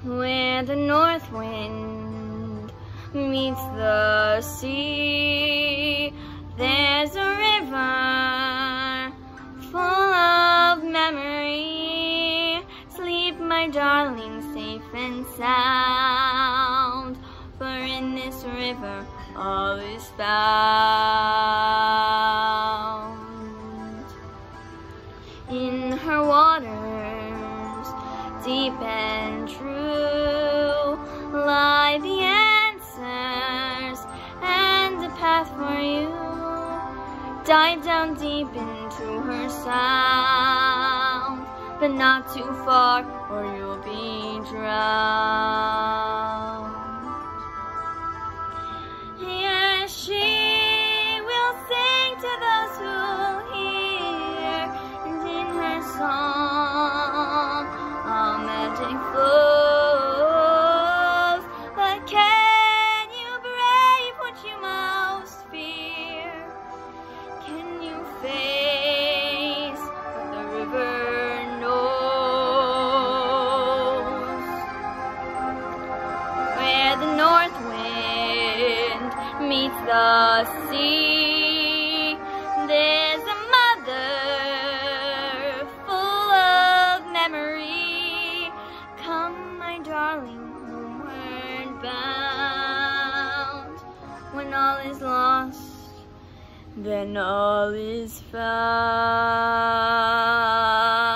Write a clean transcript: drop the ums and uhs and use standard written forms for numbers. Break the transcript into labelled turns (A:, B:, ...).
A: where the north wind meets the sea. There's a river full of memory. Sleep, my darling, safe and sound, for in this river all is found. In her waters, deep and true, lie the answers and a path for you. Dive down deep into her sound, but not too far or you'll be drowned. Yes, she will sing to those who hear, and in her song all magic flows. But can you brave what you most fear? Can you face what the river knows? Where the north wind meets the sea, there's a mother full of memory. Come, my darling, homeward bound. When all is lost, then all is found.